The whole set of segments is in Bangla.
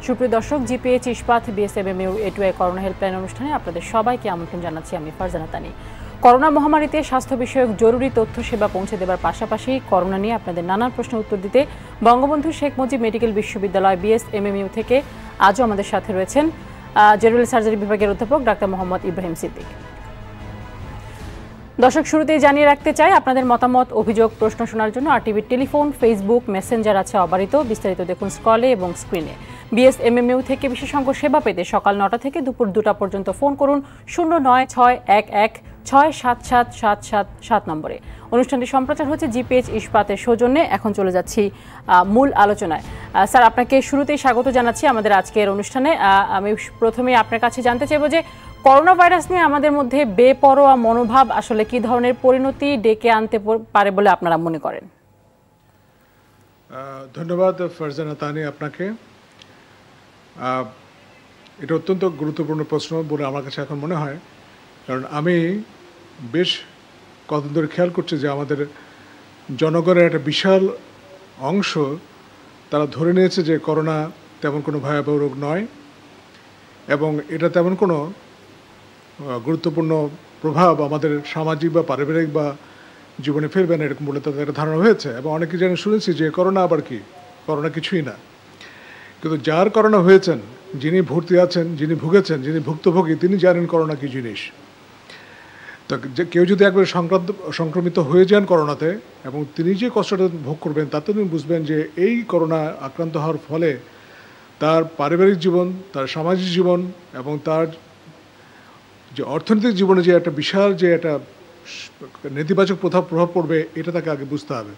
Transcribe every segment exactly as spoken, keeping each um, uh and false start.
সুপ্রিয় দর্শক, জিপিএইচ ইস্পাত বিএসএমএমইউ এটুআই করোনা হেল্পলাইন অনুষ্ঠানে আপনাদের সবাইকে আমন্ত্রণ জানাচ্ছি আমি ফারজানা তানি। করোনা মহামারীতে স্বাস্থ্য বিষয়ক জরুরি তথ্য সেবা পৌঁছে দেবার পাশাপাশি করোনা নিয়ে আপনাদের নানান প্রশ্নের উত্তর দিতে বঙ্গবন্ধু শেখ মুজিব মেডিকেল বিশ্ববিদ্যালয় বিএসএমএমইউ থেকে আজও আমাদের সাথে রয়েছেন জেনারেল সার্জারি বিভাগের অধ্যাপক ডাক্তার মোহাম্মদ ইব্রাহিম সিদ্দিক। দর্শক, শুরুতেই জানিয়ে রাখতে চাই আপনাদের মতামত, অভিযোগ, প্রশ্ন শোনার জন্য আরটিভির টেলিফোন, ফেসবুক, মেসেঞ্জার আছে অবারিত। বিস্তারিত দেখুন স্ক্রলে এবং স্ক্রিনে। বিএসএমএমইউ থেকে বিশেষজ্ঞ সেবা পেতে সকাল নটা থেকে দুপুর দুটা পর্যন্ত ফোন করুন শূন্য নয় ছয় এক এক ছয় সাত সাত সাত সাত সাত নম্বরে। অনুষ্ঠানটি সম্প্রচার হচ্ছে জিপিএইচ ইস্পাতের সৌজন্যে। এখন চলে যাচ্ছি মূল আলোচনায়। স্যার, আপনাকে শুরুতেই স্বাগত জানাচ্ছি আমাদের আজকের অনুষ্ঠানে। আমি প্রথমে আপনার কাছে জানতে চাইব যে করোনা ভাইরাস নিয়ে আমাদের মধ্যে বেপরোয়া মনোভাব আসলে কি ধরনের পরিণতি ডেকে আনতে পারে বলে আপনারা মনে করেন? ধন্যবাদ ফারজানা তানি আপনাকে। এটা অত্যন্ত গুরুত্বপূর্ণ প্রশ্ন বলে আমার কাছে এখন মনে হয়, কারণ আমি বেশ কতদিন ধরে খেয়াল করছি যে আমাদের জনগণের একটা বিশাল অংশ তারা ধরে নিয়েছে যে করোনা তেমন কোনো ভয়াবহ রোগ নয় এবং এটা তেমন কোনো গুরুত্বপূর্ণ প্রভাব আমাদের সামাজিক বা পারিবারিক বা জীবনে ফেলবে না, এরকম বলে তাদের একটা ধারণা হয়েছে। এবং অনেকে যেন শুনেছি যে করোনা আবার কি, করোনা কিছুই না। কিন্তু যার করোনা হয়েছেন, যিনি ভর্তি আছেন, যিনি ভুগেছেন, যিনি ভুক্তভোগী, তিনি জানেন করোনা কী জিনিস। তো কেউ যদি একবার সংক্রান্ত সংক্রমিত হয়ে যান করোনাতে এবং তিনি যে কষ্টটা ভোগ করবেন, তাতে তিনি বুঝবেন যে এই করোনা আক্রান্ত হওয়ার ফলে তার পারিবারিক জীবন, তার সামাজিক জীবন এবং তার যে অর্থনৈতিক জীবনে যে একটা বিশাল যে একটা নেতিবাচক প্রভাব প্রভাব পড়বে, এটা তাকে আগে বুঝতে হবে।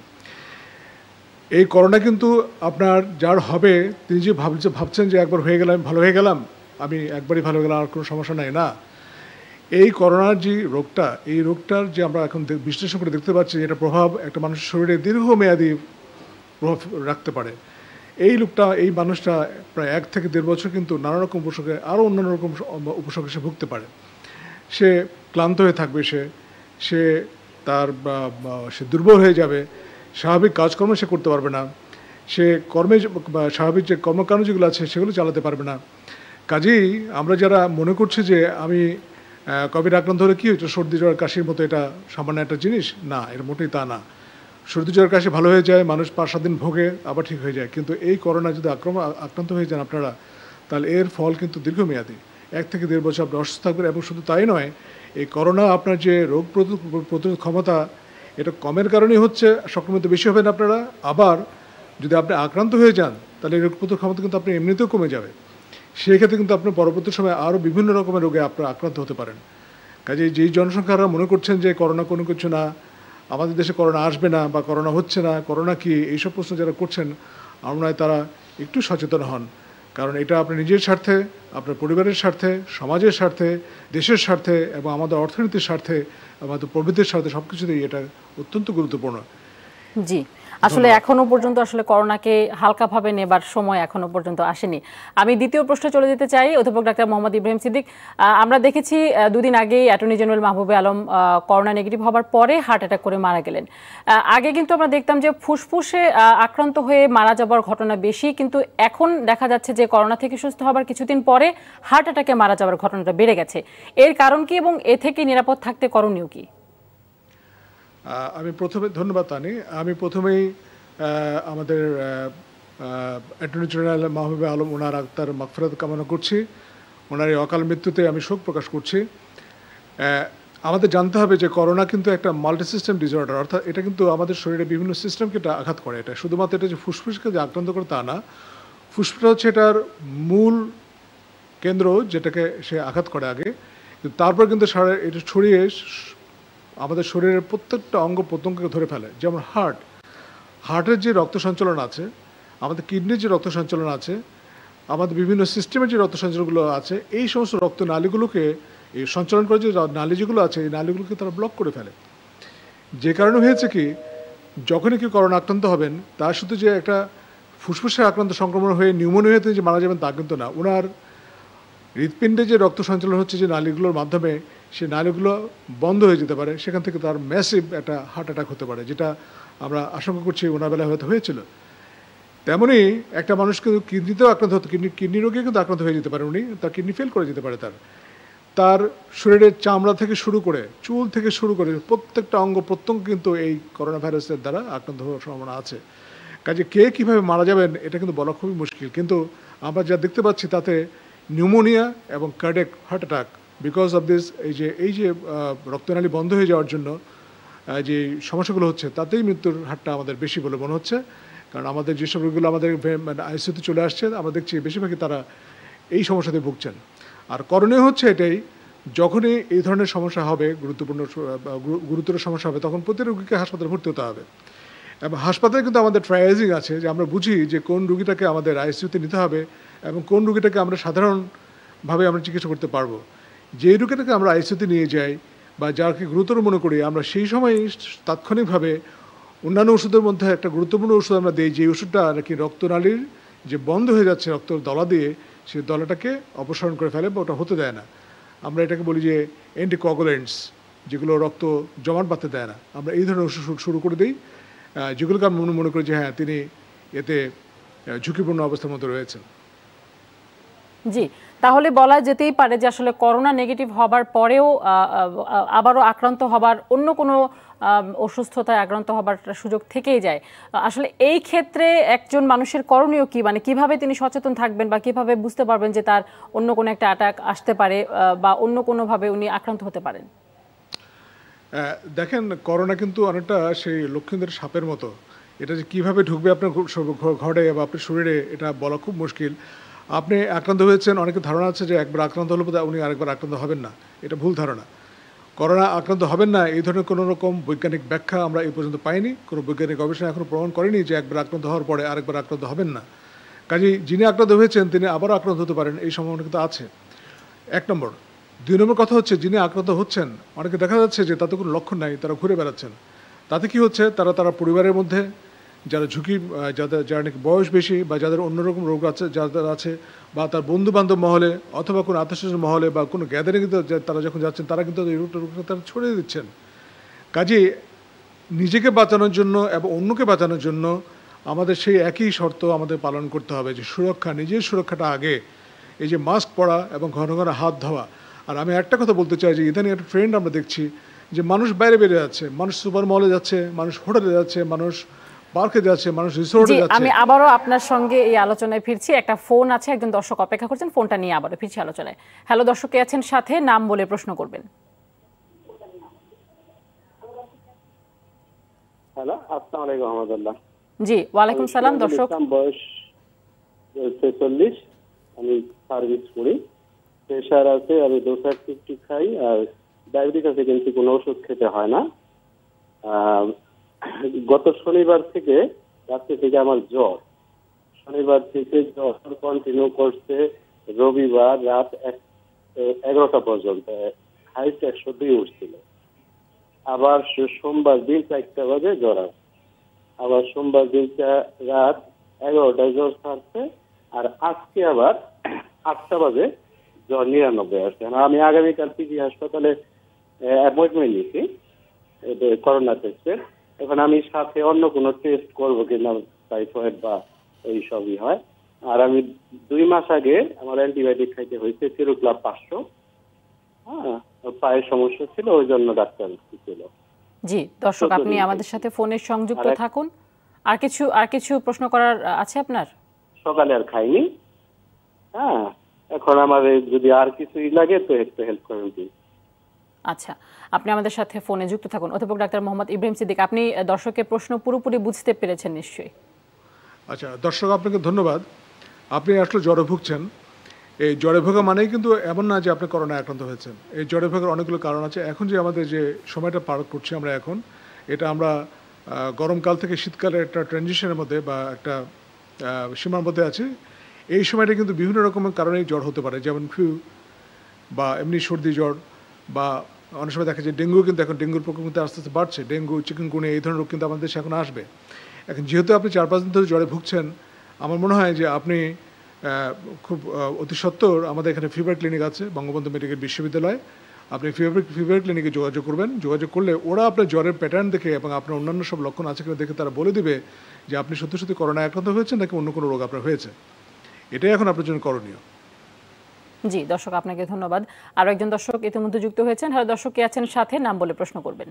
এই করোনা কিন্তু আপনার যার হবে, তিনি যে ভাবছে ভাবছেন যে একবার হয়ে গেলাম, ভালো হয়ে গেলাম, আমি একবারই ভালো হয়ে গেলাম, আর কোনো সমস্যা নাই, না। এই করোনার যে রোগটা, এই রোগটার যে আমরা এখন বিশ্লেষণ করে দেখতে পাচ্ছি, এটা প্রভাব একটা মানুষের শরীরে দীর্ঘমেয়াদী প্রভাব রাখতে পারে। এই লোকটা, এই মানুষটা প্রায় এক থেকে দেড় বছর কিন্তু নানা রকম উপসর্গে, আরও অন্যান্য রকম উপসর্গে সে ভুগতে পারে। সে ক্লান্ত হয়ে থাকবে, সে সে তার সে দুর্বল হয়ে যাবে, স্বাভাবিক কাজকর্ম সে করতে পারবে না, সে কর্মে স্বাভাবিক যে কর্মকাণ্ড যেগুলো আছে সেগুলো চালাতে পারবে না। কাজেই আমরা যারা মনে করছি যে আমি কোভিড আক্রান্ত হলে কী হচ্ছে, সর্দি জ্বর কাশির মতো এটা সামান্য একটা জিনিস, না, এর মোটেই তা না। সর্দি জ্বর কাশি ভালো হয়ে যায়, মানুষ পাঁচ সাত দিন ভোগে, আবার ঠিক হয়ে যায়। কিন্তু এই করোনা যদি আক্রমণ আক্রান্ত হয়ে যান আপনারা, তাহলে এর ফল কিন্তু দীর্ঘমেয়াদী, এক থেকে দেড় বছর আপনি অসুস্থ থাকবেন। এবং শুধু তাই নয়, এই করোনা আপনার যে রোগ প্রতিরোধ ক্ষমতা, এটা কমের কারণেই হচ্ছে, সংক্রমিত বেশি হবেন আপনারা। আবার যদি আপনি আক্রান্ত হয়ে যান, তাহলে এই রোগ প্রতিরোধ ক্ষমতা কিন্তু আপনি এমনিতেও কমে যাবে। সেই ক্ষেত্রে কিন্তু আপনার পরবর্তী সময় আরও বিভিন্ন রকমের রোগে আপনারা আক্রান্ত হতে পারেন। কাজে যেই জনসংখ্যারা মনে করছেন যে করোনা কোনো কিছু না, আমাদের দেশে করোনা আসবে না বা করোনা হচ্ছে না, করোনা কি, এইসব প্রশ্ন যারা করছেন, আমার মনে হয় তারা একটু সচেতন হন। কারণ এটা আপনার নিজের স্বার্থে, আপনার পরিবারের স্বার্থে, সমাজের স্বার্থে, দেশের স্বার্থে এবং আমাদের অর্থনীতির স্বার্থে, আমাদের প্রবৃদ্ধির স্বার্থে, সব কিছুতেই এটা অত্যন্ত গুরুত্বপূর্ণ। জি, আসলে এখনো পর্যন্ত আসলে করোনাকে হালকাভাবে নেবার সময় এখনো পর্যন্ত আসেনি। আমি দ্বিতীয় প্রশ্নে চলে যেতে চাই অধ্যাপক ডাক্তার মোহাম্মদ ইব্রাহিম সিদ্দিক। আমরা দেখেছি দুদিন আগেই attorney general Mahbubey Alam corona negative হবার পরে হার্ট অ্যাটাক করে মারা গেলেন। আগে কিন্তু আমরা দেখতাম যে ফুসফুসে আক্রান্ত হয়ে মারা যাবার ঘটনা বেশি, কিন্তু এখন দেখা যাচ্ছে যে করোনা থেকে সুস্থ হবার কিছুদিন পরে হার্ট অ্যাটাকে মারা যাবার ঘটনাটা বেড়ে গেছে। এর কারণ কি এবং এ থেকে নিরাপদ থাকতে করণীয় কি? আমি প্রথমে, ধন্যবাদ তানি, আমি প্রথমেই আমাদের অ্যাটর্নি জেনারেল মাহবুবে আলম, ওনার আত্মার মাগফিরাত কামনা করছি। ওনার এই অকাল মৃত্যুতে আমি শোক প্রকাশ করছি। আমাদের জানতে হবে যে করোনা কিন্তু একটা মাল্টি সিস্টেম ডিসঅর্ডার, অর্থাৎ এটা কিন্তু আমাদের শরীরে বিভিন্ন সিস্টেমকে এটা আঘাত করে। এটা শুধুমাত্র এটা যে ফুসফুসকে যে আক্রান্ত করে তা না, ফুসফুসটা হচ্ছে এটার মূল কেন্দ্র, যেটাকে সে আঘাত করে আগে, কিন্তু তারপর কিন্তু সারা এটা ছড়িয়ে আমাদের শরীরের প্রত্যেকটা অঙ্গ প্রত্যঙ্গকে ধরে ফেলে। যেমন হার্ট, হার্টের যে রক্ত সঞ্চালন আছে, আমাদের কিডনির যে রক্ত সঞ্চালন আছে, আমাদের বিভিন্ন সিস্টেমের যে রক্ত সঞ্চালনগুলো আছে, এই সমস্ত রক্ত নালীগুলোকে এই সঞ্চালন করে যে নালী যেগুলো আছে, এই নালীগুলোকে তারা ব্লক করে ফেলে। যে কারণে হয়েছে কি, যখনই কেউ করোনা আক্রান্ত হবেন, তার শুধু যে একটা ফুসফুসে আক্রান্ত সংক্রমণ হয়ে নিউমোনিয়া হয়ে যে মারা যাবেন তা কিন্তু না। ওনার হৃৎপিণ্ডে যে রক্ত সঞ্চালন হচ্ছে যে নালীগুলোর মাধ্যমে, সেই নালীগুলো বন্ধ হয়ে যেতে পারে, সেখান থেকে তার ম্যাসিভ একটা হার্ট অ্যাটাক হতে পারে, যেটা আমরা আশঙ্কা করছি ওনার বেলায় হয়তো হয়েছিল। তেমনি একটা মানুষ কিন্তু কিডনিতেও আক্রান্ত হতো, কিডনি কিডনি রোগে কিন্তু আক্রান্ত হয়ে যেতে পারে উনি, তার কিডনি ফেল করে যেতে পারে। তার তার শরীরের চামড়া থেকে শুরু করে চুল থেকে শুরু করে প্রত্যেকটা অঙ্গ প্রত্যঙ্গ কিন্তু এই করোনা ভাইরাসের দ্বারা আক্রান্ত হওয়ার সম্ভাবনা আছে। কাজে কে কীভাবে মারা যাবেন এটা কিন্তু বলা খুবই মুশকিল, কিন্তু আমরা যা দেখতে পাচ্ছি তাতে নিউমোনিয়া এবং cardiac heart attack because of this, এই যে এই যে রক্তনালী বন্ধ হয়ে যাওয়ার জন্য যে সমস্যাগুলো হচ্ছে তাতেই মৃত্যুর হারটা আমাদের বেশি বলে মনে হচ্ছে। কারণ আমাদের যেসব রোগীগুলো আমাদের মানে আইসিইউতে চলে আসছে আমরা দেখছি বেশিরভাগই তারা এই সমস্যাতে ভুগছেন। আর করণীয় হচ্ছে এটাই, যখনই এই ধরনের সমস্যা হবে, গুরুত্বপূর্ণ গুরুতর সমস্যা হবে, তখন প্রতি রোগীকে হাসপাতালে ভর্তি হতে হবে। এবং হাসপাতালে কিন্তু আমাদের ট্রায়াজিং আছে, যে আমরা বুঝি যে কোন রুগীটাকে আমাদের আইসিইউতে নিতে হবে এবং কোন রুগীটাকে আমরা সাধারণভাবে আমরা চিকিৎসা করতে পারবো। যে রুগীটাকে আমরা আইসিইউতে নিয়ে যাই বা যাকে গুরুতর মনে করি, আমরা সেই সময় তাৎক্ষণিকভাবে অন্যান্য ওষুধের মধ্যে একটা গুরুত্বপূর্ণ ওষুধ আমরা দিই, যে ওষুধটা নাকি রক্তনালীর যে বন্ধ হয়ে যাচ্ছে রক্ত দলা দিয়ে, সেই দলাটাকে অপসারণ করে ফেলে বা ওটা হতে দেয় না। আমরা এটাকে বলি যে অ্যান্টিকোয়াগুলেন্টস, যেগুলো রক্ত জমাট বাঁধতে দেয় না। আমরা এই ধরনের ওষুধ শুরু করে দিই, যেগুলোকে আমরা মনে করি যে হ্যাঁ তিনি এতে ঝুঁকিপূর্ণ অবস্থার মধ্যে রয়েছেন। জি, তাহলে বলা যেতেই পারে যে আসলে করোনা নেগেটিভ হবার পরেও আবারও আক্রান্ত হবার, অন্য কোনো অসুস্থতায় আক্রান্ত হবার সুযোগ থেকেই যায়। আসলে এই ক্ষেত্রে একজন মানুষের করণীয় কি, মানে কিভাবে তিনি সচেতন থাকবেন বা কিভাবে বুঝতে পারবেন যে তার অন্য কোনো একটা অ্যাটাক আসতে পারে বা অন্য কোনোভাবে উনি আক্রান্ত হতে পারেন? দেখেন, করোনা কিন্তু অনেকটা সেই লক্ষ্মীদের সাপের মতো। এটা যে কীভাবে ঢুকবে আপনার ঘরে বা আপনার শরীরে, এটা বলা খুব মুশকিল। আপনি আক্রান্ত হয়েছেন, অনেকের ধারণা আছে যে একবার আক্রান্ত হলে উনি আরেকবার আক্রান্ত হবেন না। এটা ভুল ধারণা। করোনা আক্রান্ত হবেন না এই ধরনের কোনো রকম বৈজ্ঞানিক ব্যাখ্যা আমরা এই পর্যন্ত পাইনি। কোনো বৈজ্ঞানিক গবেষণা এখনও প্রমাণ করেনি যে একবার আক্রান্ত হওয়ার পরে আরেকবার আক্রান্ত হবেন না। কাজেই যিনি আক্রান্ত হয়েছেন তিনি আবারও আক্রান্ত হতে পারেন, এই সম্ভাবনা কিন্তু আছে। এক নম্বর। দুই নম্বর কথা হচ্ছে, যিনি আক্রান্ত হচ্ছেন অনেকে দেখা যাচ্ছে যে তাতে কোনো লক্ষণ নাই, তারা ঘুরে বেড়াচ্ছেন। তাতে কি হচ্ছে, তারা তারা পরিবারের মধ্যে যারা ঝুঁকি, যাদের যারা নাকি বয়স বেশি বা যাদের অন্যরকম রোগ আছে যাদের আছে, বা তার বন্ধু বান্ধব মহলে অথবা কোনো আত্মীয়স্বজন মহলে বা কোনো গ্যাদারিংয়ে তারা যখন যাচ্ছেন, তারা কিন্তু এই রোগটা রোগটা তারা ছড়িয়ে দিচ্ছেন। কাজেই নিজেকে বাঁচানোর জন্য এবং অন্যকে বাঁচানোর জন্য আমাদের সেই একই শর্ত আমাদের পালন করতে হবে, যে সুরক্ষা, নিজের সুরক্ষাটা আগে। এই যে মাস্ক পরা এবং ঘন ঘন হাত ধোয়া। আর আমি একটা কথা বলতে চাই যে ইদানিং একটা ট্রেন্ড আমরা দেখছি যে মানুষ বাইরে বেরিয়ে যাচ্ছে, মানুষ সুপার মলে যাচ্ছে, মানুষ হোটেলে যাচ্ছে, মানুষ পার্কে যাচ্ছে, মানুষ রিসোর্টে যাচ্ছে। আমি আবারও আপনার সঙ্গে এই আলোচনায় ফিরছি। একটা ফোন আছে, একজন দর্শক অপেক্ষা করছেন, ফোনটা নিয়ে আবারও ফিরছি আলোচনায়। হ্যালো, দর্শক কে আছেন সাথে, নাম বলে প্রশ্ন করবেন। হ্যালো, আসসালামু আলাইকুম রহমতুল্লাহ। জি, ওয়ালাইকুম সালাম। দর্শক, বয়স ছেচল্লিশ, আমি সার্ভিস করি, প্রেশার আছে, আমি ডোসার ফিফটি খাই, আর ডায়াবেটিস আছে কিন্তু কোনো ওষুধ খেতে হয় না। গত শনিবার থেকে রাত্রি থেকে আমার জ্বর, শনিবার থেকে জ্বর কন্টিনিউ করছে, রবিবার রাত এগারোটা পর্যন্ত হাইট একশো দুই উঠছিল। আবার সোমবার দিন চারটা বাজে জ্বর আসে, আবার সোমবার দিন রাত এগারোটায় জ্বর ছাড়ছে, আর আজকে আবার আটটা বাজে জ্বর নিরানব্বই আসছে। আমি আগামীকাল পিজি হাসপাতালে অ্যাপয়েন্টমেন্ট নিয়েছি করোনা টেস্টের। এখন আমি সাথে অন্য কোনো টেস্ট করবো কিনা, টাইফয়েড বা এই সবই হয়। আর আমি দুই মাস আগে আমার অ্যান্টিবায়োটিক খাইতে হয়েছে সিরোক্লাব পাঁচশো। হ্যাঁ, পায়ের সমস্যা ছিল, ওই জন্য ডাক্তার ছিল। জি দর্শক, আপনি আমাদের সাথে ফোনে সংযুক্ত থাকুন। আর কিছু আর কিছু প্রশ্ন করার আছে আপনার? সকালে আর খাইনি। হ্যাঁ, এখন আমার যদি আর কিছুই লাগে তো একটু হেল্প করেন প্লিজ। আচ্ছা, আপনি আমাদের সাথে ফোনে যুক্ত থাকুন। অধ্যাপক ডাক্তার মোহাম্মদ ইব্রাহিম সিদ্দিক, আপনি দর্শকের প্রশ্ন পুরোপুরি বুঝতে পেরেছেন নিশ্চয়ই? আচ্ছা দর্শক, আপনাকে ধন্যবাদ। আপনি আসলে জ্বরে ভুগছেন। এই জ্বরে ভোগা মানেই কিন্তু এমন না যে আপনি করোনায় আক্রান্ত হয়েছেন। এই জ্বরে ভোগার অনেকগুলো কারণ আছে। এখন যে আমাদের যে সময়টা পার করছি আমরা এখন, এটা আমরা গরমকাল থেকে শীতকালের একটা ট্রানজিশনের মধ্যে বা একটা সীমার মধ্যে আছি। এই সময়টা কিন্তু বিভিন্ন রকমের কারণেই জ্বর হতে পারে, যেমন ফ্লু বা এমনি সর্দি জ্বর, বা অনেক সময় দেখা যায় ডেঙ্গু, কিন্তু এখন ডেঙ্গুর প্রকোপ কিন্তু আস্তে আস্তে বাড়ছে। ডেঙ্গু, চিকেনগুনিয়া এই ধরনের রোগ কিন্তু আমাদের দেশে এখন আসবে। এখন যেহেতু আপনি চার পাঁচ দিন ধরে জ্বরে ভুগছেন, আমার মনে হয় যে আপনি খুব অতি সত্বর আমাদের এখানে ফিভার ক্লিনিক আছে বঙ্গবন্ধু মেডিকেল বিশ্ববিদ্যালয়। আপনি ফিভার ফিভার ক্লিনিকে যোগাযোগ করবেন। যোগাযোগ করলে ওরা আপনার জ্বরের প্যাটার্ন দেখে এবং আপনার অন্যান্য সব লক্ষণ আছে কিনা দেখে তারা বলে দিবে যে আপনি সত্যি সত্যি করোনা আক্রান্ত হয়েছেন নাকি অন্য কোনো রোগ আপনার হয়েছে। এটাই এখন আপনার জন্য করণীয়। জি দর্শক, আপনাকে ধন্যবাদ। আরো একজন দর্শক ইতিমধ্যে যুক্ত হয়েছেন। হ্যালো দর্শক, কে আছেন সাথে, নাম বলে প্রশ্ন করবেন।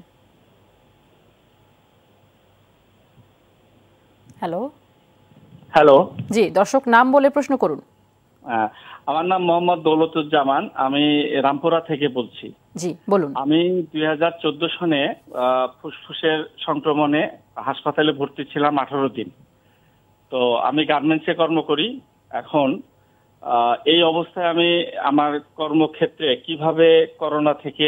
হ্যালো হ্যালো, জি দর্শক, নাম বলে প্রশ্ন করুন। আমার নাম মোহাম্মদ দৌলতুজ্জামান, আমি রামপুরা থেকে বলছি। জি বলুন। আমি দুই হাজার চোদ্দ সনে ফুসফুসের সংক্রমণে হাসপাতালে ভর্তি ছিলাম আঠারো দিন। তো আমি গার্মেন্টসে কর্ম করি। এখন এই অবস্থায় আমি আমার কর্মক্ষেত্রে কিভাবে করোনা থেকে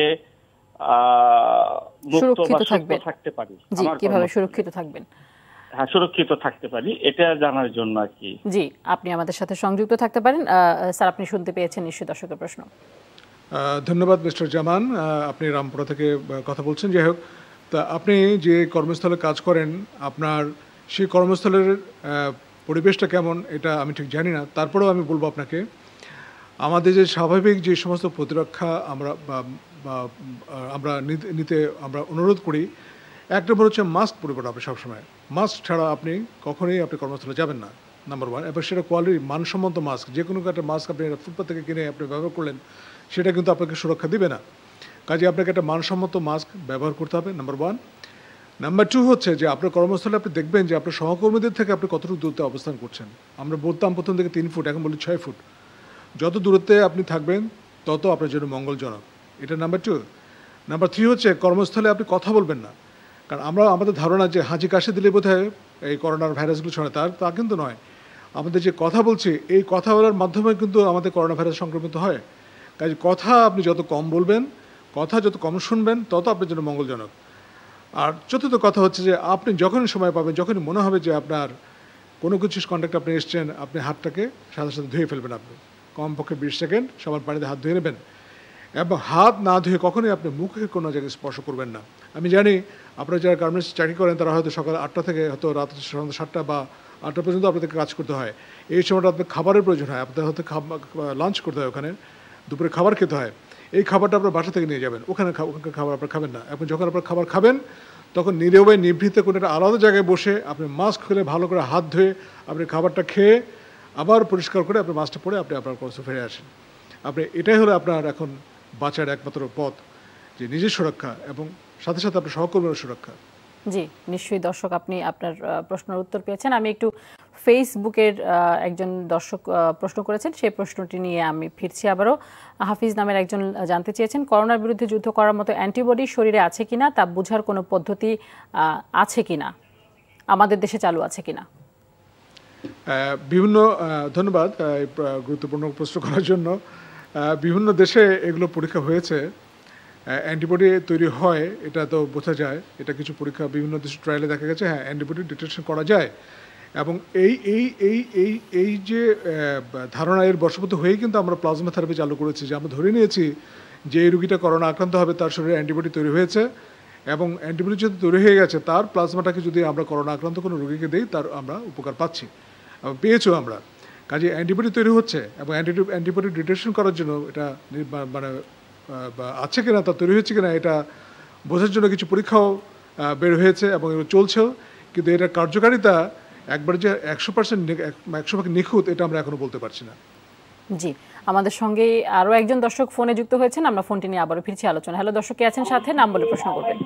সুরক্ষিত থাকতে পারি, জি কিভাবে সুরক্ষিত থাকবেন, হ্যাঁ সুরক্ষিত থাকতে পারি, এটা জানার জন্য আর কি। জি, আপনি আমাদের সাথে সংযুক্ত থাকতে পারেন। স্যার, আপনি শুনতে পেয়েছেন নিশ্চয়ই দর্শকের প্রশ্ন। ধন্যবাদ মিস্টার জামান, আপনি রামপুরা থেকে কথা বলছেন। যাই হোক, তা আপনি যে কর্মস্থলে কাজ করেন, আপনার সেই কর্মস্থলের পরিবেশটা কেমন এটা আমি ঠিক জানি না, তারপরেও আমি বলবো আপনাকে, আমাদের যে স্বাভাবিক যে সমস্ত প্রতিরক্ষা আমরা আমরা নিতে আমরা অনুরোধ করি, এক নম্বর হচ্ছে মাস্ক পরিবার। আপনি সবসময় মাস্ক ছাড়া আপনি কখনোই আপনি কর্মস্থলে যাবেন না, নাম্বার ওয়ান। এবার সেটা কোয়ালিটি মানসম্মত মাস্ক, যে কোনো একটা মাস্ক আপনি ফুটপাথ থেকে কিনে আপনি ব্যবহার করলেন, সেটা কিন্তু আপনাকে সুরক্ষা দিবে না। কাজে আপনাকে একটা মানসম্মত মাস্ক ব্যবহার করতে হবে, নাম্বার ওয়ান। নাম্বার টু হচ্ছে যে আপনার কর্মস্থলে আপনি দেখবেন যে আপনার সহকর্মীদের থেকে আপনি কতটুকু দূরত্বে অবস্থান করছেন। আমরা বলতাম প্রথম থেকে তিন ফুট, এখন বলি ছয় ফুট। যত দূরত্বে আপনি থাকবেন তত আপনার জন্য মঙ্গলজনক, এটা নাম্বার টু। নাম্বার থ্রি হচ্ছে কর্মস্থলে আপনি কথা বলবেন না, কারণ আমরা আমাদের ধারণা যে হাঁচি কাশি দিলে বোধহয় এই করোনার ভাইরাসগুলো ছড়ায়, তার তা কিন্তু নয়। আমাদের যে কথা বলছি, এই কথা বলার মাধ্যমে কিন্তু আমাদের করোনা ভাইরাস সংক্রমিত হয়। কাজে কথা আপনি যত কম বলবেন, কথা যত কম শুনবেন, তত আপনার জন্য মঙ্গলজনক। আর চতুর্থ কথা হচ্ছে যে আপনি যখনই সময় পাবেন, যখনই মনে হবে যে আপনার কোনো কিছু কন্ট্যাক্ট আপনি এসছেন, আপনি হাতটাকে সাথে সাথে ধুয়ে ফেলবেন। আপনি কমপক্ষে বিশ সেকেন্ড সবার পানিতে হাত ধুয়ে নেবেন, এবং হাত না ধুয়ে কখনোই আপনি মুখে কোনো জায়গায় স্পর্শ করবেন না। আমি জানি আপনারা যারা গার্মেন্টস চাকরি করেন, তারা হয়তো সকাল আটটা থেকে হয়তো রাত সন্ধ্যা সাতটা বা আটটা পর্যন্ত আপনাদেরকে কাজ করতে হয়। এই সময়টা আপনার খাবারের প্রয়োজন হয়, আপনাদের হয়তো লাঞ্চ করতে হয়, ওখানে দুপুরে খাবার খেতে হয়। এই খাবারটা আপনার বাসা থেকে নিয়ে যাবেন, ওখানে ওখানকার খাবার আপনার খাবেন না। এবং যখন আপনার খাবার খাবেন, তখন নীরবে নিভৃতে কোনো একটা আলাদা জায়গায় বসে আপনি মাস্ক খুলে ভালো করে হাত ধুয়ে আপনি খাবারটা খেয়ে আবার পরিষ্কার করে আপনি মাস্কটা পরে আপনি আপনার কর্মস্থলে ফিরে আসেন। আপনি এটাই হলো আপনার এখন বাঁচার একমাত্র পথ, যে নিজের সুরক্ষা এবং সাথে সাথে আপনার সহকর্মীর সুরক্ষা। জি নিশ্চয়ই দর্শক, আপনি আপনার প্রশ্নের উত্তর পেয়েছেন। আমি একটু ফেসবুকের একজন দর্শক প্রশ্ন করেছেন, সেই প্রশ্নটি নিয়ে আমি ফিরছি আবারও। হাফিজ নামের একজন জানতে চেয়েছেন, করোনার বিরুদ্ধে যুদ্ধ করার মতো অ্যান্টিবডি শরীরে আছে কিনা, তা বোঝার কোনো পদ্ধতি আছে কিনা, আমাদের দেশে চালু আছে কিনা? বিভিন্ন ধন্যবাদ গুরুত্বপূর্ণ প্রশ্ন করার জন্য। বিভিন্ন দেশে এগুলো পরীক্ষা হয়েছে, অ্যান্টিবডি তৈরি হয়, এটা তো বোঝা যায়। এটা কিছু পরীক্ষা বিভিন্ন দেশে ট্রায়ালে দেখা গেছে, হ্যাঁ অ্যান্টিবডি ডিটেকশন করা যায়। এবং এই এই এই এই এই যে ধারণা, এর বশবর্তী হয়েই কিন্তু আমরা প্লাজমা থেরাপি চালু করেছি, যে আমরা ধরে নিয়েছি যে এই রুগীটা করোনা আক্রান্ত হবে, তার শরীরে অ্যান্টিবডি তৈরি হয়েছে, এবং অ্যান্টিবডি যদি তৈরি হয়ে গেছে, তার প্লাজমাটাকে যদি আমরা করোনা আক্রান্ত কোনো রুগীকে দিই, তার আমরা উপকার পাচ্ছি, পেয়েছো আমরা। কাজে অ্যান্টিবডি তৈরি হচ্ছে, এবং অ্যান্টিবডি ডিটেকশন করার জন্য এটা মানে আছে কিনা, তা তৈরি হচ্ছে কিনা, এটা বোঝার জন্য কিছু পরীক্ষাও বের হয়েছে এবং এগুলো চলছেও। কিন্তু এটার কার্যকারিতা একবার যে একশো পার্সেন্ট একশো ভাগ নিখুঁত, এটা আমরা এখনো বলতে পারছি না। জি, আমাদের সঙ্গে আরও একজন দর্শক ফোনে যুক্ত হয়েছেন, আমরা ফোনটি নিয়ে আবারও ফিরছি আলোচনা। হ্যালো দর্শক, কে আছেন সাথে, নাম বলে প্রশ্ন করবেন।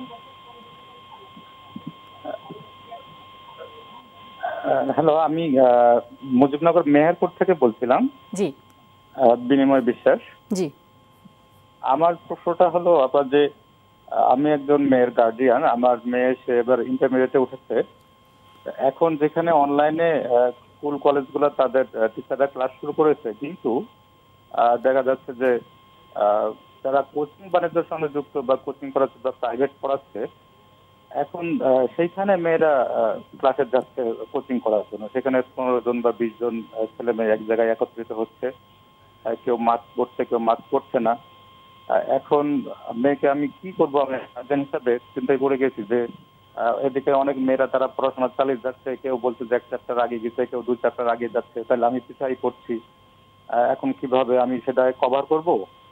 হ্যালো, আমি মুজিবনগর মেহেরপুর থেকে বলছিলাম। জি, বিনিময় বিশ্বাস। জি, আমার প্রশ্নটা হলো আপনার যে আমি একজন মেয়ের গার্ডিয়ান, আমার মেয়ে সে এবার ইন্টারমিডিয়েটে উঠেছে। এখন যেখানে অনলাইনে স্কুল কলেজগুলো তাদের টিচাররা ক্লাস শুরু করেছে, কিন্তু দেখা যাচ্ছে যে যারা কোচিং বাণিজ্যের সঙ্গে যুক্ত বা কোচিং করাচ্ছে বা প্রাইভেট পড়াচ্ছে, এখন সেইখানে মেয়েরা ক্লাসে যাচ্ছে কোচিং করার জন্য। সেখানে পনেরো জন বা বিশ জন ছেলে মেয়ে এক জায়গায় একত্রিত হচ্ছে, কেউ মাস্ক পরছে, কেউ মাস্ক পরছে না। এখন মেয়েকে আমি কি করবো, আমি গার্জেন হিসাবে চিন্তায় পড়ে গেছি যে এদিকে অনেক মেয়েরা তারা পড়াশোনা চালিয়ে যাচ্ছে, কেউ বলছে যে এক চ্যাপ্টার আগে গেছে, কেউ দুই চ্যাপ্টার আগে যাচ্ছে, তাহলে আমি পিছাই পড়ছি। এখন কিভাবে আমি সেটা কভার করব,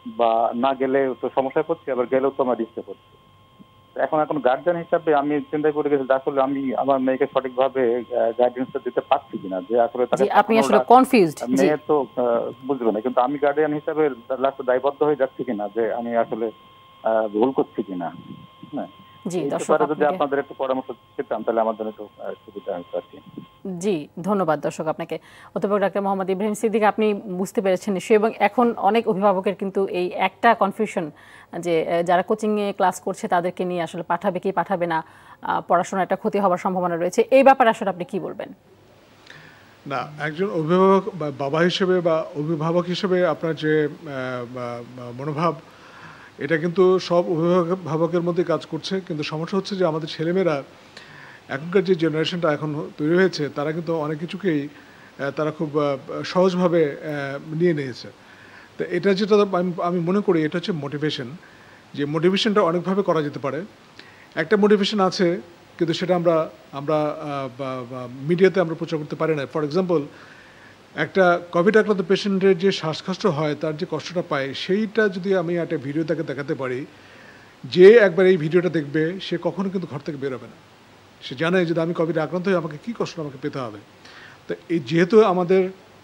বা না গেলে তো সমস্যায় পড়ছি, আবার গেলেও তো আমার রিস্কে পড়ছি। এখন এখন গার্জিয়ান হিসাবে আমি চিন্তা করে গেছি আসলে আমি আমার মেয়েকে সঠিকভাবে গাইডেন্সটা দিতে পারছি কিনা, যে আসলে তাকে আপনি আসলে কনফিউজড। মেয়ে তো বুঝবে না, কিন্তু আমি গার্ডিয়ান হিসাবে লাস্টে দায়বদ্ধ হয়ে যাচ্ছি কিনা যে আমি আসলে ভুল করছি কিনা। হ্যাঁ, জি দর্শক, যদি আপনাদের একটু পরামর্শ পেতাম তাহলে আমার জন্য একটু সুবিধা হতো আর কি। জি ধন্যবাদ দর্শক আপনাকে। অধ্যাপক ডাক্তার মোহাম্মদ ইব্রাহিম সিদ্দিক, আপনি বুঝতে পেরেছেন নিশ্চয়ই, এবং এখন অনেক অভিভাবকের কিন্তু এই একটা কনফিউশন যে যারা কোচিংয়ে ক্লাস করছে তাদেরকে নিয়ে আসলে পাঠাবে কি পাঠাবে না, পড়াশোনার একটা ক্ষতি হওয়ার সম্ভাবনা রয়েছে, এই ব্যাপারে আসলে আপনি কি বলবেন? না, একজন অভিভাবক বা বাবা হিসেবে বা অভিভাবক হিসেবে আপনার যে মনোভাব, এটা কিন্তু সব অভিভাবকের মধ্যে কাজ করছে। কিন্তু সমস্যা হচ্ছে যে আমাদের ছেলেমেয়েরা এখনকার যে জেনারেশনটা এখন তৈরি হয়েছে তারা কিন্তু অনেক কিছুকেই তারা খুব সহজভাবে নিয়ে নিয়েছে। তো এটা যেটা আমি মনে করি এটা হচ্ছে মোটিভেশন, যে মোটিভেশনটা অনেকভাবে করা যেতে পারে। একটা মোটিভেশন আছে কিন্তু সেটা আমরা আমরা মিডিয়াতে আমরা প্রচার করতে পারি না। ফর এক্সাম্পল, একটা কোভিড আক্রান্ত পেশেন্টের যে শ্বাসকষ্ট হয়, তার যে কষ্টটা পায়, সেইটা যদি আমি একটা ভিডিও তাকে দেখাতে পারি, যে একবার এই ভিডিওটা দেখবে সে কখনো কিন্তু ঘর থেকে বেরোবে না। সে জানে যদি আমি কোভিড আক্রান্ত হয়ে আমাকে কী কষ্ট আমাকে পেতে হবে। তো এই যেহেতু আমাদের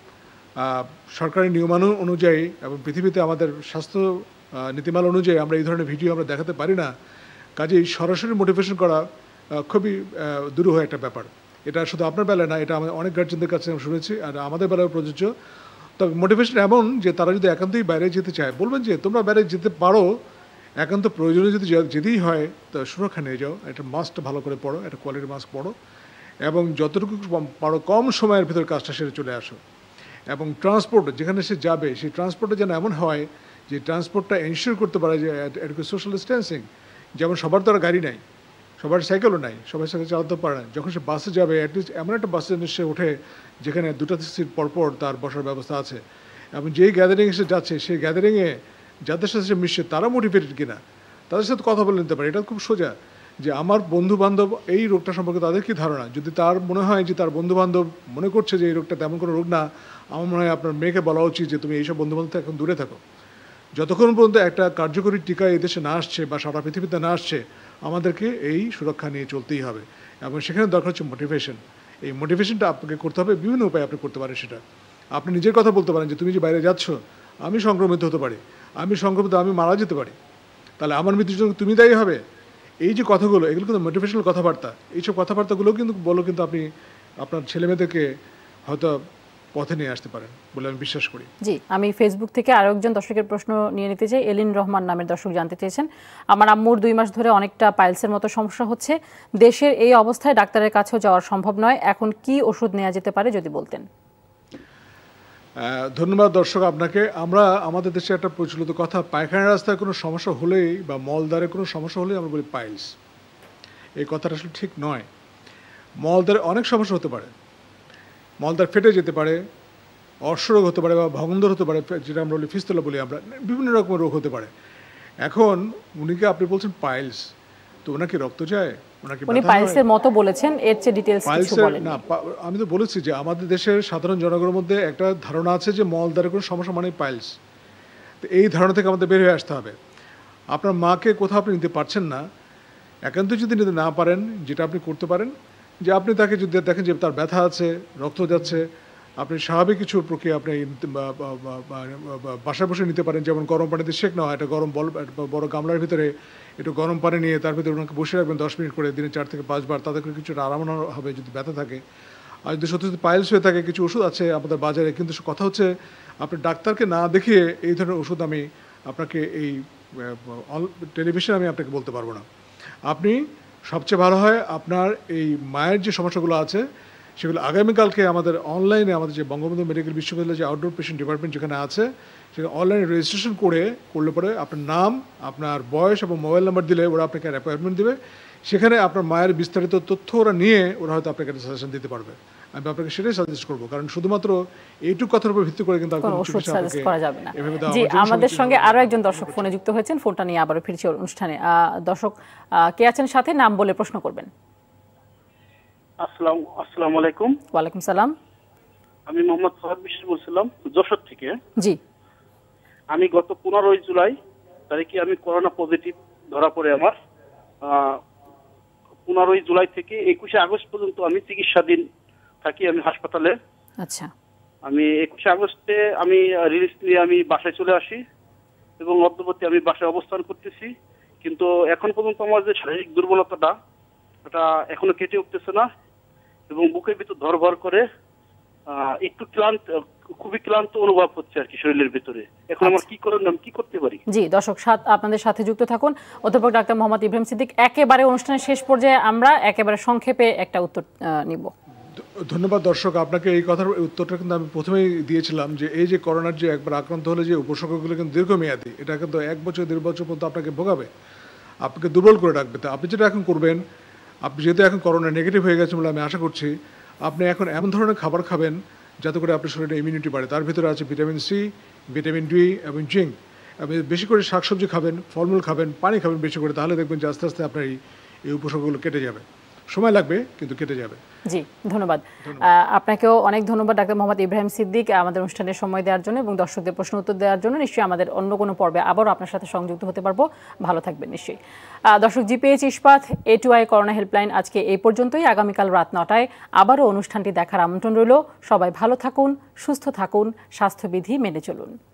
সরকারি নিয়মানু অনুযায়ী এবং পৃথিবীতে আমাদের স্বাস্থ্য নীতিমালা অনুযায়ী আমরা এই ধরনের ভিডিও আমরা দেখাতে পারি না, কাজেই সরাসরি মোটিভেশন করা খুবই দুরূহ একটা ব্যাপার। এটা শুধু আপনার বেলায় না, এটা আমি অনেক গার্জেনদের কাছে আমি শুনেছি, আর আমাদের বেলায় প্রযোজ্য। তবে মোটিভেশন এমন যে তারা যদি একান্তই বাইরে যেতে চায়, বলবেন যে তোমরা বাইরে যেতে পারো, একান্ত প্রয়োজনে যদি যেতেই হয় তো সুরক্ষা নিয়ে যাও, একটা মাস্ক ভালো করে পড়ো, একটা কোয়ালিটি মাস্ক পড়ো, এবং যতটুকু পারো কম সময়ের ভিতরে কাজটা সেরে চলে আসো। এবং ট্রান্সপোর্ট যেখানে সে যাবে সেই ট্রান্সপোর্টে যেন এমন হয় যে ট্রান্সপোর্টটা এনশিওর করতে পারে যে এটুকু সোশ্যাল ডিস্টেন্সিং। যেমন সবার তো আর গাড়ি নাই, সবার সাইকেলও নাই, সবাই সাইকেল চালাতে পারে না। যখন সে বাসে যাবে অ্যাটলিস্ট এমন একটা বাসে সে ওঠে যেখানে দুটো সিট পরপর তার বসার ব্যবস্থা আছে, এবং যেই গ্যাদারিংয়ে সে যাচ্ছে সেই গ্যাদারিংয়ে যাদের সাথে সে মিশছে তারা মোটিভেটেড কিনা, তাদের সাথে কথা বলে নিতে পারে। এটা খুব সোজা যে আমার বন্ধু বান্ধব এই রোগটা সম্পর্কে তাদের কী ধারণা। যদি তার মনে হয় যে তার বন্ধু বান্ধব মনে করছে যে এই রোগটা তেমন কোনো রোগ না, আমার মনে হয় আপনার মেয়েকে বলা উচিত যে তুমি এইসব বন্ধু বান্ধব এখন দূরে থাকো। যতক্ষণ পর্যন্ত একটা কার্যকরী টিকা এই দেশে না আসছে বা সারা পৃথিবীতে না আসছে, আমাদেরকে এই সুরক্ষা নিয়ে চলতেই হবে। এবং সেখানে দরকার হচ্ছে মোটিভেশন। এই মোটিভেশনটা আপনাকে করতে হবে, বিভিন্ন উপায়ে আপনি করতে পারেন সেটা। আপনি নিজের কথা বলতে পারেন যে তুমি যে বাইরে যাচ্ছ, আমি সংক্রমিত হতে পারি, আমি সংক্রমিত আমি মারা যেতে পারি, তাহলে আমার মৃত্যুর জন্য তুমি দায়ী হবে। এই যে কথাগুলো, এগুলো কিন্তু মোটিভেশনাল কথাবার্তা। এইসব কথাবার্তাগুলো কিন্তু বলো কিন্তু আপনি আপনার ছেলেমেয়েদেরকে হয়তো পথে নিয়ে আসতে পারেন বলে আমি বিশ্বাস করি। জি, আমি ফেসবুক থেকে আরো একজন দর্শকের প্রশ্ন নিয়ে নিতে চাই। এলিন রহমান নামের দর্শক জানতে চেয়েছেন, আমার আম্মুর দুই মাস ধরে অনেকটা পাইলসের মতো সমস্যা হচ্ছে, দেশের এই অবস্থায় ডাক্তারের কাছেও যাওয়া সম্ভব নয়, এখন কি ওষুধ নেওয়া যেতে পারে যদি বলতেন। ধন্যবাদ দর্শক আপনাকে। আমরা আমাদের দেশে একটা প্রচলিত কথা, পায়খানা রাস্তায় কোনো সমস্যা হলেই বা মলদ্বারে কোনো সমস্যা হলেই আমরা বলি পাইলস। এই কথাটা আসলে ঠিক নয়। মলদ্বারে অনেক সমস্যা হতে পারে, মলদ্বার ফেটে যেতে পারে, অর্শরোগ হতে পারে বা ভগন্দর হতে পারে, যেটা আমরা বলি ফিস্তুলা বলি আমরা, বিভিন্ন রকমের রোগ হতে পারে। এখন উনিকে আপনি বলছেন পাইলস, তো ওনাকে রক্ত যায়, ওনাকে উনি পাইলসের মতো বলেছেন, এর চেয়ে ডিটেইলস কিছু বলেন না। আমি তো বলেছি যে আমাদের দেশের সাধারণ জনগণের মধ্যে একটা ধারণা আছে যে মলদ্বারের কোনো সমস্যা মানে পাইলস। তো এই ধারণা থেকে আমাদের বের হয়ে আসতে হবে। আপনার মাকে কোথাও আপনি নিতে পারছেন না, একান্ত যদি নিতে না পারেন, যেটা আপনি করতে পারেন যে আপনি তাকে যদি দেখেন যে তার ব্যথা আছে, রক্ত যাচ্ছে, আপনি স্বাভাবিক কিছু প্রক্রিয়া আপনি বাসায় বসে নিতে পারেন। যেমন গরম পানিতে সেঁক নেওয়া, একটা গরম বল বড় গামলার ভিতরে একটু গরম পানি নিয়ে তার ভিতরে ওনাকে বসে রাখবেন দশ মিনিট করে, দিনে চার থেকে পাঁচবার, তাতে করে কিছুটা আরাম হবে যদি ব্যথা থাকে। আর যদি সত্যি সত্যি পাইলস হয়ে থাকে, কিছু ওষুধ আছে আমাদের বাজারে, কিন্তু কথা হচ্ছে আপনি ডাক্তারকে না দেখিয়ে এই ধরনের ওষুধ আমি আপনাকে এই টেলিভিশনে আমি আপনাকে বলতে পারবো না। আপনি সবচেয়ে ভালো হয় আপনার এই মায়ের যে সমস্যাগুলো আছে সেগুলো আগামীকালকে আমাদের অনলাইনে, আমাদের যে বঙ্গবন্ধু মেডিকেল বিশ্ববিদ্যালয়ের যে আউটডোর পেশেন্ট ডিপার্টমেন্ট যেখানে আছে, সেখানে অনলাইনে রেজিস্ট্রেশন করে করলে পরে আপনার নাম, আপনার বয়স এবং মোবাইল নাম্বার দিলে ওরা আপনাকে অ্যাপয়েন্টমেন্ট দেবে। সেখানে আপনার মায়ের বিস্তারিত তথ্য ওরা নিয়ে ওরা হয়তো আপনাকে একটা সাজেশন দিতে পারবে। আমি আপনাকে সেটাই সাজেস্ট করবো, কারণ শুধুমাত্র এইটুকু কথার উপর ভিত্তি করে কিন্তু ওষুধ সাজেস্ট করা যাবে না। জি, আমাদের সঙ্গে আরো একজন দর্শক ফোনে যুক্ত হয়েছেন, ফোনটা নিয়ে আবারও ফিরছি অনুষ্ঠানে। দর্শক কে আছেন সাথে, নাম বলে প্রশ্ন করবেন। আসসালামু আসসালামু আলাইকুম। ওয়ালাইকুম সালাম। আমি মোহাম্মদ ফাহাদ বিশ্বাস বলছিলাম যশোর থেকে। জি, আমি গত পনেরোই জুলাই তারিখে আমি করোনা পজিটিভ ধরা পড়ে আমার। পনেরোই জুলাই থেকে একুশে আগস্ট পর্যন্ত আমি চিকিৎসাধীন থাকি আমি হাসপাতালে। আচ্ছা, আমি একুশে আগস্টে আমি রিলিজ নিয়ে আমি বাসায় চলে আসি এবং মধ্যবর্তী আমি বাসায় অবস্থান করতেছি, কিন্তু এখন পর্যন্ত আমার যে শারীরিক দুর্বলতাটা এটা এখনো কেটে উঠতেছে না এবং বুকের ভিতর ধরভর করে একটু ক্লান্ত, খুবই ক্লান্ত অনুভব হচ্ছে আর কি শরীরের ভিতরে। এখন আমার কি করার নাম কি করতে পারি? জি দর্শক আপনাদের সাথে যুক্ত থাকুন অধ্যাপক ডাক্তার মোহাম্মদ ইব্রাহিম সিদ্দিক। একেবারে অনুষ্ঠানের শেষ পর্যায়ে আমরা একেবারে সংক্ষেপে একটা উত্তর নিব। ধন্যবাদ দর্শক, আপনাকে এই কথার উত্তরটা কিন্তু আমি প্রথমেই দিয়েছিলাম যে এই যে করোনার যে একবার আক্রান্ত হলে যে উপসর্গগুলো কিন্তু দীর্ঘমেয়াদী, এটা কিন্তু এক বছর দেড় বছর পর্যন্ত আপনাকে ভোগাবে, আপনাকে দুর্বল করে রাখবে। তো আপনি যেটা এখন করবেন, আপনি যেহেতু এখন করোনা নেগেটিভ হয়ে গেছে বলে আমি আশা করছি, আপনি এখন এমন ধরনের খাবার খাবেন যাতে করে আপনার শরীরে ইমিউনিটি বাড়ে। তার ভিতরে আছে ভিটামিন সি, ভিটামিন ডি এবং জিঙ্ক। আপনি বেশি করে শাকসবজি খাবেন, ফলমূল খাবেন, পানি খাবেন বেশি করে, তাহলে দেখবেন যে আস্তে আস্তে আপনার এই উপসর্গগুলো কেটে যাবে। সময় লাগবে কিন্তু কেটে যাবে। জি ধন্যবাদ আপনাকেও অনেক ধন্যবাদ ডাক্তার মোহাম্মদ ইব্রাহিম সিদ্দিক আমাদের অনুষ্ঠানে সময় দেওয়ার জন্য এবং দর্শকদের প্রশ্ন উত্তর দেওয়ার জন্য। নিশ্চয়ই আমাদের অন্য কোনো পর্বে আবারও আপনার সাথে সংযুক্ত হতে পারবো। ভালো থাকবেন নিশ্চয়ই। দর্শক, GPH Ispat A two I corona helpline আজকে এই পর্যন্তই। আগামীকাল রাত নটায় আবারও অনুষ্ঠানটি দেখার আমন্ত্রণ রইল। সবাই ভালো থাকুন, সুস্থ থাকুন, স্বাস্থ্যবিধি মেনে চলুন।